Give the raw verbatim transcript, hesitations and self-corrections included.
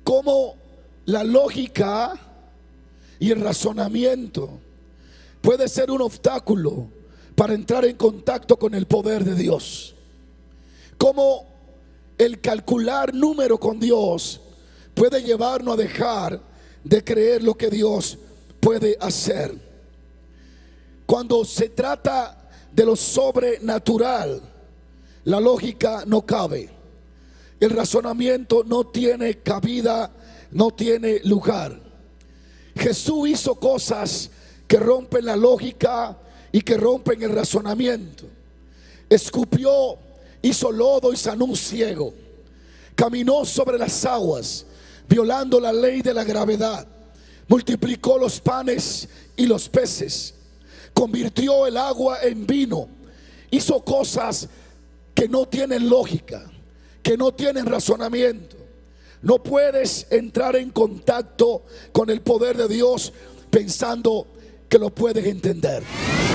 cómo la lógica y el razonamiento puede ser un obstáculo para entrar en contacto con el poder de Dios. Cómo el calcular número con Dios puede llevarnos a dejar de creer lo que Dios puede hacer. Cuando se trata de lo sobrenatural, la lógica no cabe. El razonamiento no tiene cabida, no tiene lugar. Jesús hizo cosas que rompen la lógica y que rompen el razonamiento. Escupió, hizo lodo y sanó un ciego. Caminó sobre las aguas, violando la ley de la gravedad. Multiplicó los panes y los peces. Convirtió el agua en vino. Hizo cosas que no tienen lógica, que no tienen razonamiento. No puedes entrar en contacto con el poder de Dios pensando que lo puedes entender.